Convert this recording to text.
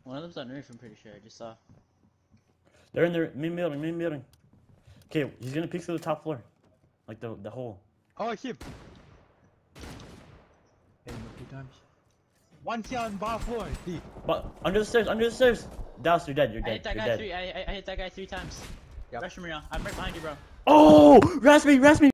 One of them's on roof, I'm pretty sure. I just saw. They're in their main building, main building. Okay, he's gonna peek through the top floor. Like the hole. Oh, I hit him. Hit him a few times. One here on bar floor. D. But under the stairs, under the stairs. Dallas, you're dead, you're I hit dead, that you're guy dead. I hit that guy 3 times. Yep. Rush him around. I'm right behind you, bro. Oh! Rasp me!